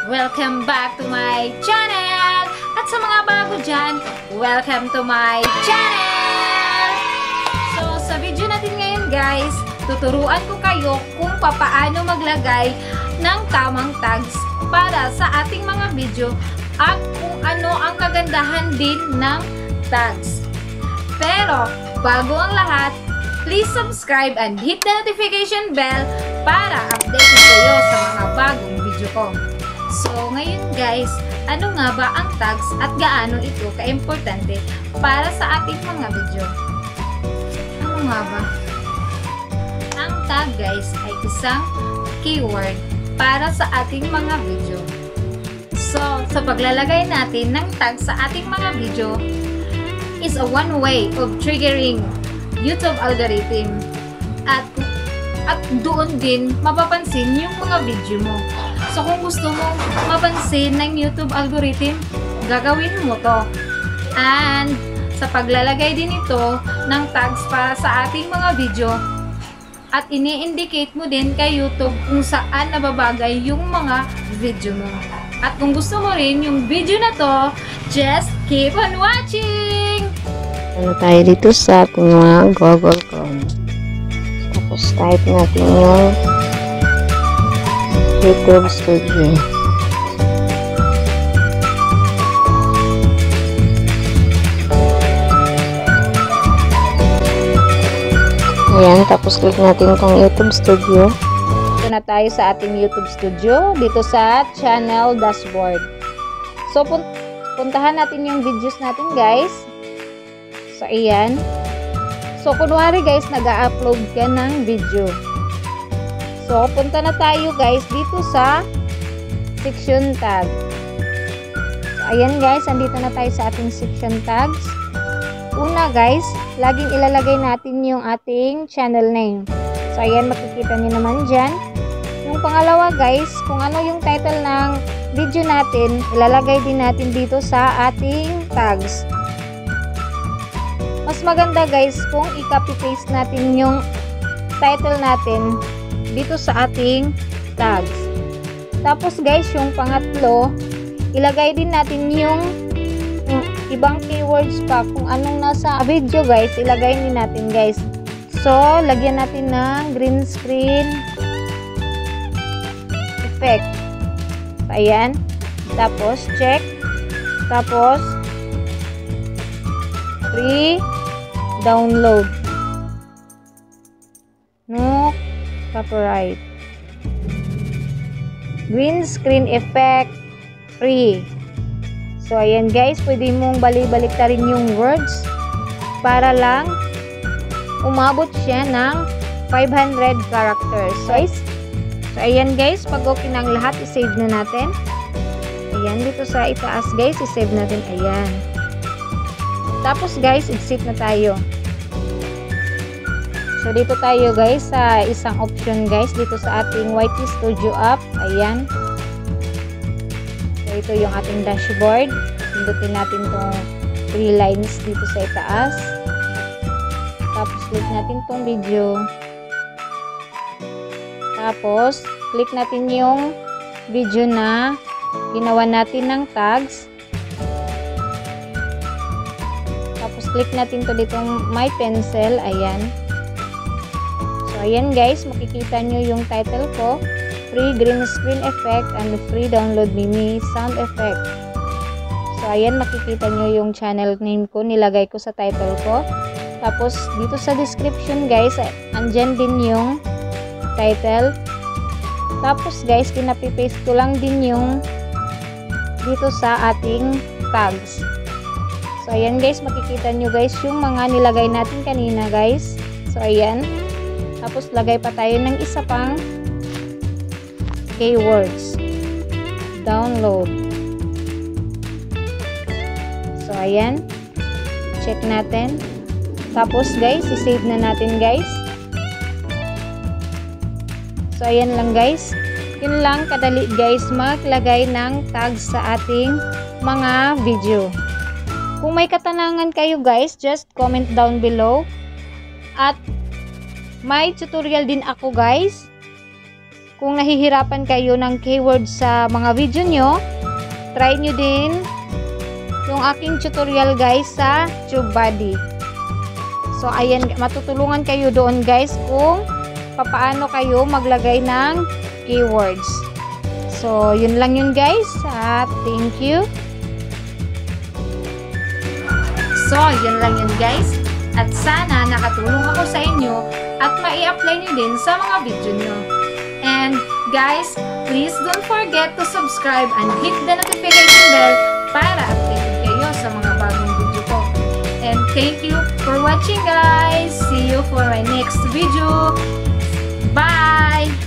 Welcome back to my channel! At sa mga bago dyan, welcome to my channel! So, sa video natin ngayon guys, tuturuan ko kayo kung papaano maglagay ng tamang tags para sa ating mga video at kung ano ang kagandahan din ng tags. Pero, bago ang lahat, please subscribe and hit the notification bell para updated kayo sa mga bagong video ko. So, ngayon guys, ano nga ba ang tags at gaano ito ka-importante para sa ating mga video? Ano nga ba? Ang tag guys ay isang keyword para sa ating mga video. So, sa paglalagay natin ng tag sa ating mga video is a one way of triggering YouTube algorithm at doon din mapapansin yung mga video mo. So, kung gusto mo mapansin ng YouTube algorithm, gagawin mo to. And, sa paglalagay din ito ng tags para sa ating mga video, at ini-indicate mo din kay YouTube kung saan nababagay yung mga video mo. At kung gusto mo rin yung video na to, just keep on watching! Ano tayo dito sa ating mga Google Chrome. Tapos type natin yung YouTube Studio. Ayan, tapos click natin itong YouTube Studio. Ito na tayo sa ating YouTube Studio, dito sa channel dashboard. So, puntahan natin yung videos natin guys. So, ayan. So, kunwari guys, nag-upload ka ng video. So, punta na tayo guys dito sa section tag. So, ayan guys, andito na tayo sa ating section tags. Una guys, laging ilalagay natin yung ating channel name. So, ayan, makikita nyo naman dyan. Yung pangalawa guys, kung ano yung title ng video natin, ilalagay din natin dito sa ating tags. Mas maganda guys kung i-copy paste natin yung title natin dito sa ating tags. Tapos guys, yung pangatlo, ilagay din natin yung ibang keywords pa kung anong nasa video guys, ilagay din natin guys. So, lagyan natin ng green screen effect. Ayan. Tapos, check. Tapos, free download. No copyright. Green screen effect free. So, ayan guys, pwede mong balik-balik ta rin yung words para lang umabot siya ng 500 characters. So, ayan guys, pag okay ng lahat, isave na natin. Ayan, dito sa itaas guys, isave natin. Ayan. Tapos guys, exit na tayo. So, dito tayo guys sa isang option guys, dito sa ating YT Studio app. Ayan. So, ito yung ating dashboard. Pindutin natin tong 3 lines dito sa itaas. Tapos, click natin tong video. Tapos, click natin yung video na ginawa natin ng tags. Tapos, click natin to ditong my pencil. Ayan. So, ayan guys, makikita nyo yung title ko. Free green screen effect and free download mini sound effect. So, ayan, makikita nyo yung channel name ko. Nilagay ko sa title ko. Tapos, dito sa description guys, andyan din yung title. Tapos guys, kinapipaste ko lang din yung dito sa ating tags. So, ayan guys, makikita nyo guys yung mga nilagay natin kanina guys. So, ayan. Tapos, lagay pa tayo ng isa pang keywords. Download. So, ayan. Check natin. Tapos, guys, i-save na natin guys. So, ayan lang guys. Yun lang kadali guys maglagay ng tags sa ating mga video. Kung may katanungan kayo guys, just comment down below. At may tutorial din ako guys kung nahihirapan kayo ng keyword sa mga video nyo, try nyo din yung aking tutorial guys sa TubeBuddy. So ayan, matutulungan kayo doon guys kung papaano kayo maglagay ng keywords. So yun lang yun guys, at thank you. So yun lang yun guys, at sana nakatulong ako sa inyo at mai-apply nyo din sa mga video nyo. And guys, please don't forget to subscribe and hit the notification bell para updated kayo sa mga bagong video ko. And thank you for watching guys. See you for my next video. Bye!